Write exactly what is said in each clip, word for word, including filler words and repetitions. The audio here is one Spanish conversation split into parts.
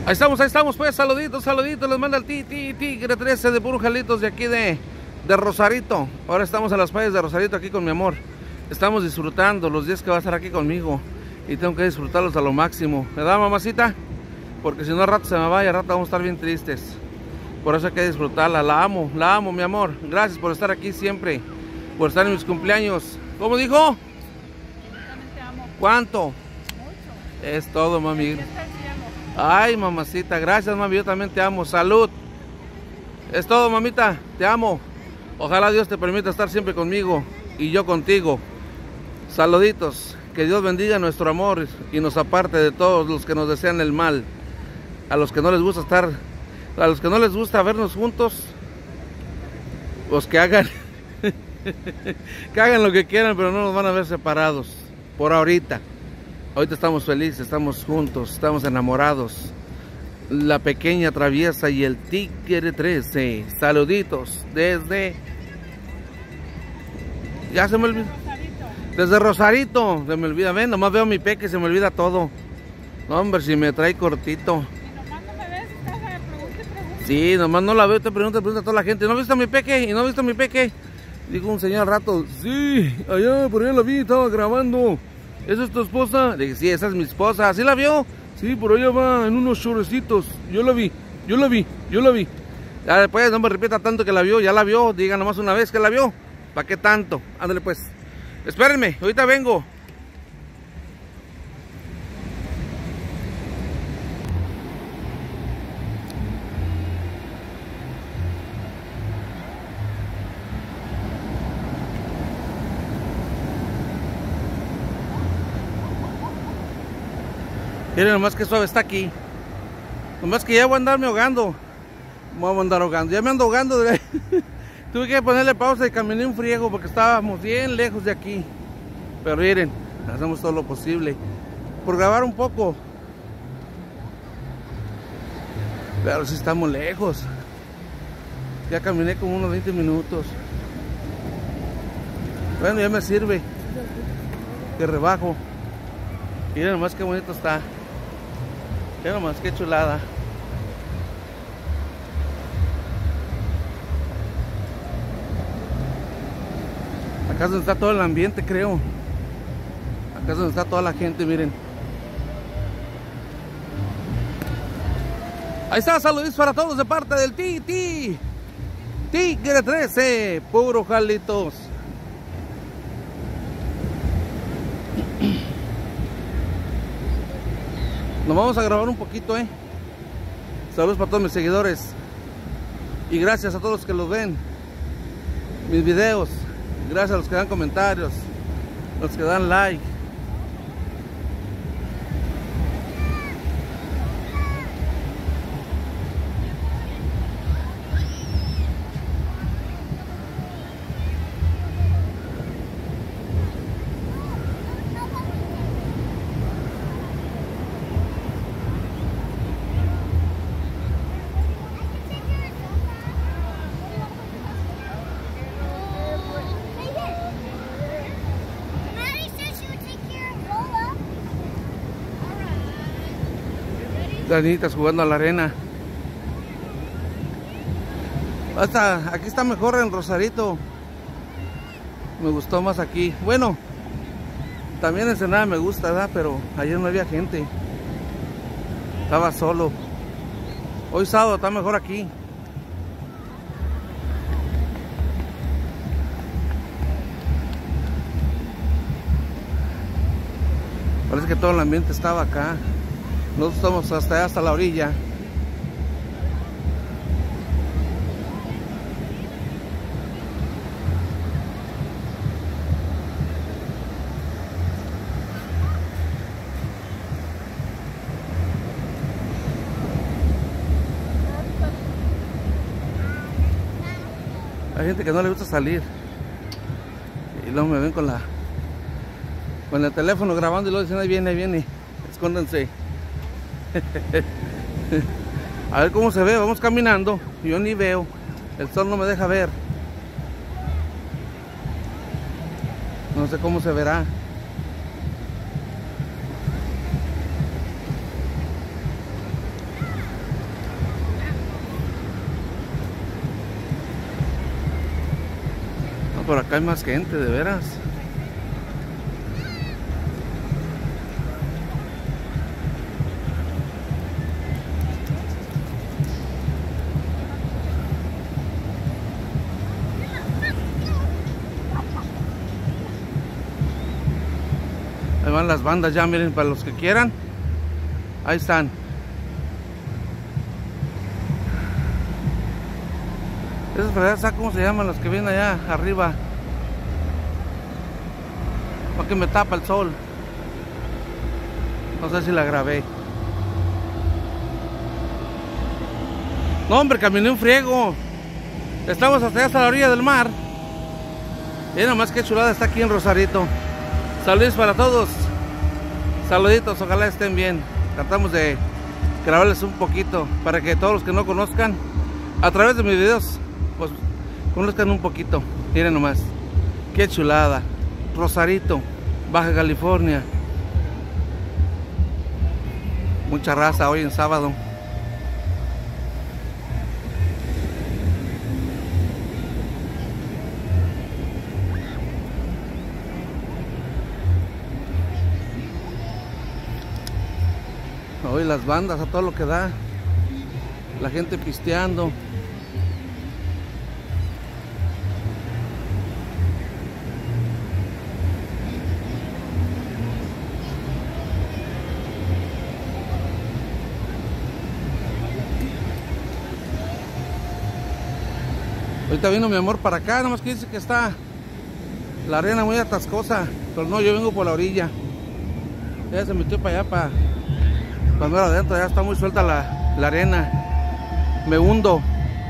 Ahí estamos, ahí estamos, pues, saluditos, saluditos, les manda el ti, ti, Tigre trece de Puro Jalitos de aquí de, de Rosarito. Ahora estamos en las playas de Rosarito aquí con mi amor. Estamos disfrutando los días que va a estar aquí conmigo y tengo que disfrutarlos a lo máximo. ¿Me da, mamacita? Porque si no, al rato se me va y al rato vamos a estar bien tristes. Por eso hay que disfrutarla, la amo, la amo, mi amor. Gracias por estar aquí siempre, por estar en mis cumpleaños. ¿Cómo dijo? Yo también te amo. ¿Cuánto? Mucho. Es todo, mami. Ya está el cielo. Ay, mamacita, gracias, mami, yo también te amo. Salud. Es todo, mamita, te amo. Ojalá Dios te permita estar siempre conmigo y yo contigo. Saluditos. Que Dios bendiga nuestro amor y nos aparte de todos los que nos desean el mal. A los que no les gusta estar, a los que no les gusta vernos juntos, pues que hagan, que hagan lo que quieran, pero no nos van a ver separados. Por ahorita. Ahorita estamos felices, estamos juntos, estamos enamorados. La pequeña traviesa y el Tigre trece. Saluditos desde... Ya se me olvidó. Desde Rosarito. Se me olvida, ven, nomás veo mi peque, se me olvida todo. No, hombre, si me trae cortito. Y nomás no me ves, estás a pregunta y pregunta. Sí, nomás no la veo, te pregunto, te pregunta a toda la gente. ¿No has visto a mi peque? ¿Y no has visto a mi peque? Dijo un señor al rato. Sí, allá por allá la vi, estaba grabando. ¿Esa es tu esposa? Le dije, sí, esa es mi esposa. ¿Sí la vio? Sí, por allá va en unos chorecitos. Yo la vi, yo la vi, yo la vi. Ya después no me repita tanto que la vio, ya la vio. Diga nomás una vez que la vio. ¿Para qué tanto? Ándale pues. Espérenme, ahorita vengo. Miren nomás que suave está aquí. Nomás que ya voy a andarme ahogando. Voy a andar ahogando. Ya me ando ahogando. Tuve que ponerle pausa y caminé un friego porque estábamos bien lejos de aquí. Pero miren, hacemos todo lo posible por grabar un poco. Pero si estamos lejos. Ya caminé como unos veinte minutos. Bueno, ya me sirve. Que rebajo. Miren nomás qué bonito está. Miren nomás qué chulada. Acá es donde está todo el ambiente, creo. Acá es donde está toda la gente, miren. Ahí está, saludos para todos de parte del Ti, Ti, Tigre trece, Puro Jalitos. Nos vamos a grabar un poquito, eh. Saludos para todos mis seguidores. Y gracias a todos los que los ven. Mis videos. Gracias a los que dan comentarios. Los que dan like. Las niñitas jugando a la arena. Hasta aquí está mejor en Rosarito. Me gustó más aquí. Bueno, también en Ensenada me gusta, ¿verdad? Pero ayer no había gente. Estaba solo. Hoy sábado está mejor aquí. Parece que todo el ambiente estaba acá. Nosotros estamos hasta allá, hasta la orilla. Hay gente que no le gusta salir. Y luego me ven con la con el teléfono grabando y luego dicen, ahí viene, ahí viene. Escóndanse. A ver cómo se ve, vamos caminando. Yo ni veo, el sol no me deja ver. No sé cómo se verá. por acá hay más gente, de veras. Ahí van las bandas ya, miren, para los que quieran. Ahí están. Esas fregadas, ¿sabes cómo se llaman los que vienen allá arriba? Para que me tapa el sol. No sé si la grabé. No, hombre, caminé un friego. Estamos hasta allá, hasta la orilla del mar. Y nada más que chulada está aquí en Rosarito. Saludos para todos. Saluditos, ojalá estén bien. Tratamos de grabarles un poquito para que todos los que no conozcan, a través de mis videos, pues conozcan un poquito. Miren nomás, qué chulada. Rosarito, Baja California. Mucha raza hoy en sábado. Hoy las bandas a todo lo que da. La gente pisteando. Ahorita vino mi amor para acá, nomás que dice que está la arena muy atascosa. Pero no, yo vengo por la orilla. Ella se metió para allá, para cuando era adentro. Ya está muy suelta la, la arena. Me hundo.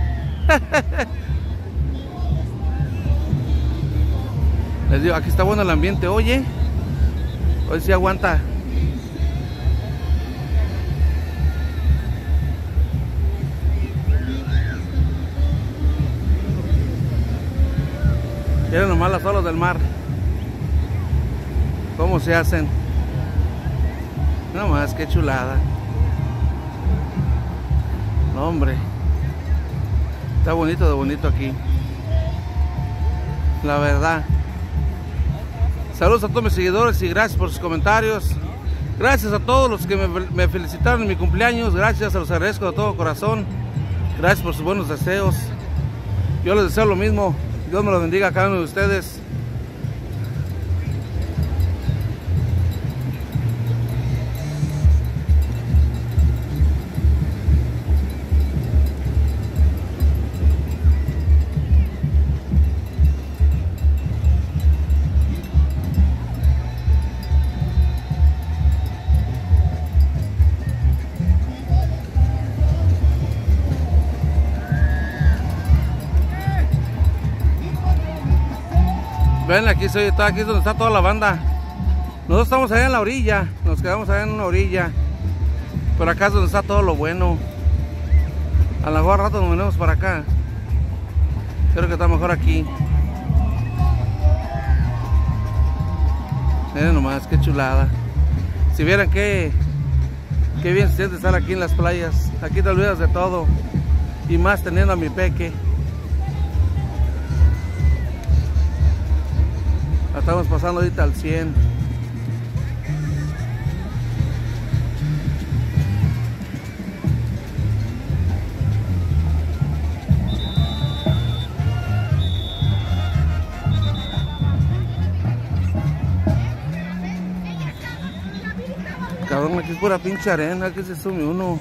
Les digo, aquí está bueno el ambiente. Oye, hoy sí aguanta. Miren nomás las olas del mar. Cómo se hacen. No más, qué chulada. No, hombre. Está bonito de bonito aquí. La verdad. Saludos a todos mis seguidores y gracias por sus comentarios. Gracias a todos los que me, me felicitaron en mi cumpleaños. Gracias, se los agradezco de todo corazón. Gracias por sus buenos deseos. Yo les deseo lo mismo. Dios me lo bendiga a cada uno de ustedes. Ven, aquí soy, aquí es donde está toda la banda. Nosotros estamos allá en la orilla, nos quedamos allá en una orilla. Pero acá es donde está todo lo bueno. A lo mejor al rato nos venimos para acá. Creo que está mejor aquí. Miren nomás, qué chulada. Si vieran qué, qué bien se siente estar aquí en las playas. Aquí te olvidas de todo. Y más teniendo a mi peque. Estamos pasando ahorita al cien. Cabrón, aquí es pura pinche arena, aquí se sube uno.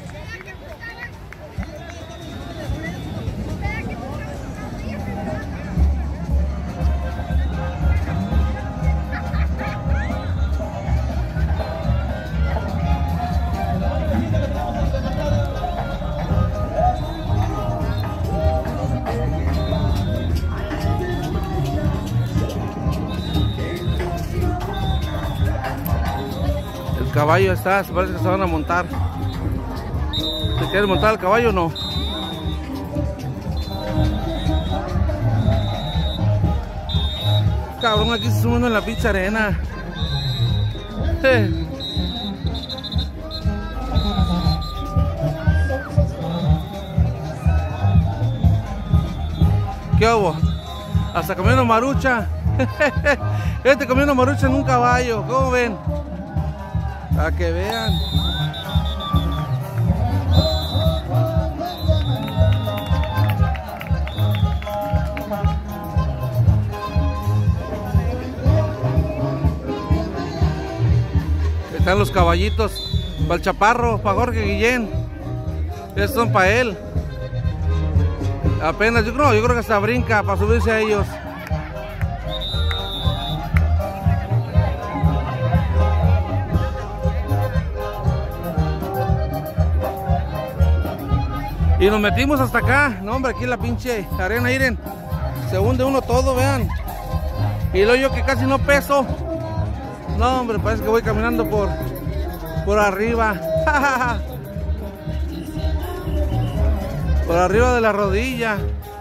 Caballo está, se parece que se van a montar. ¿Se quieren montar el caballo o no? Cabrón, aquí se sube uno en la pinche arena. Eh. ¿Qué hubo? Hasta comiendo marucha. Este comiendo marucha en un caballo. ¿Cómo ven? Para que vean. Están los caballitos para el Chaparro, para Jorge Guillén. Estos son para él. Apenas, yo creo, yo creo que hasta brinca para subirse a ellos. Y nos metimos hasta acá. No, hombre, aquí la pinche arena, miren. Se hunde uno todo, vean. Y luego yo que casi no peso. No, hombre, parece que voy caminando por, por arriba. Por arriba de la rodilla.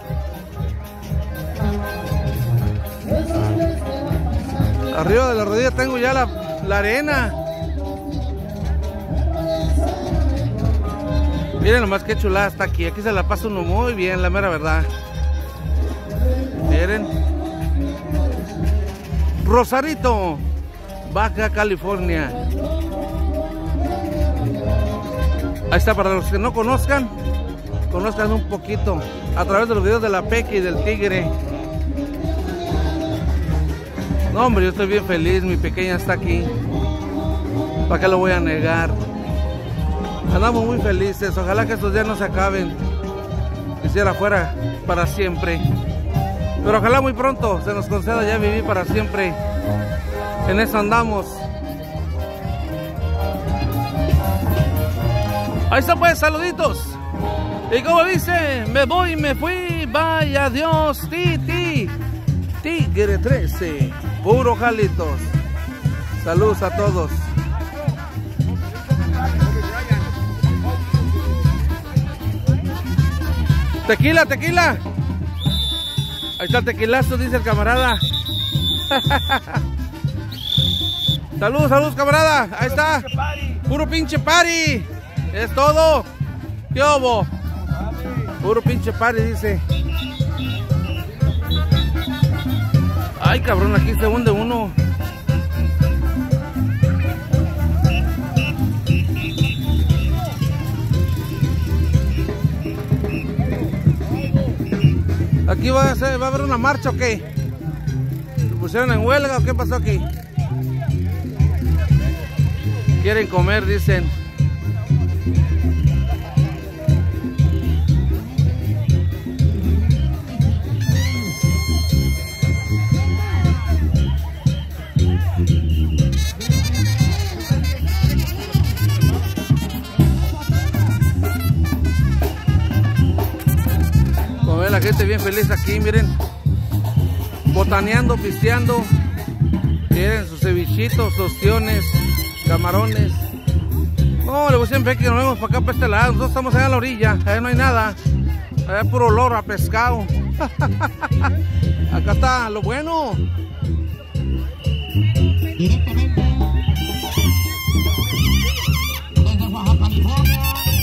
Arriba de la rodilla tengo ya la, la arena. Miren nomás qué chulada está aquí. Aquí se la pasa uno muy bien, la mera verdad. Miren. Rosarito, Baja California. Ahí está, para los que no conozcan, conozcan un poquito a través de los videos de la Peque y del Tigre. No, hombre, yo estoy bien feliz. Mi pequeña está aquí. ¿Para qué lo voy a negar? Andamos muy felices. Ojalá que estos días no se acaben. Quisiera fuera para siempre. Pero ojalá muy pronto se nos conceda ya vivir para siempre. En eso andamos. Ahí está pues, saluditos. Y como dice, me voy, me fui, vaya adiós, Titi. Tigre trece, puro jalitos. Saludos a todos. Tequila, tequila. Ahí está el tequilazo, dice el camarada. Saludos, saludos, camarada. Ahí está. Puro pinche party. Es todo. ¿Qué hubo? Puro pinche party, dice. Ay, cabrón, aquí se hunde uno. Aquí va a, ser, va a haber una marcha, ¿o qué? ¿Se pusieron en huelga o qué pasó aquí? Quieren comer, dicen. Como ven, la gente bien feliz aquí, miren. Botaneando, pisteando. Miren sus cevichitos, ostiones, camarones. No, le voy siempre que nos vemos para acá, para este lado. Nosotros estamos allá a la orilla, allá no hay nada. Allá es puro olor a pescado. Acá está lo bueno. Directamente desde Baja California.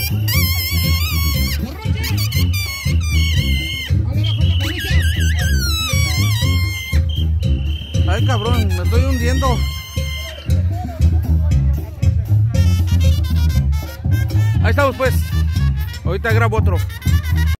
Ay, cabrón, me estoy hundiendo. Ahí estamos pues. Ahorita grabo otro.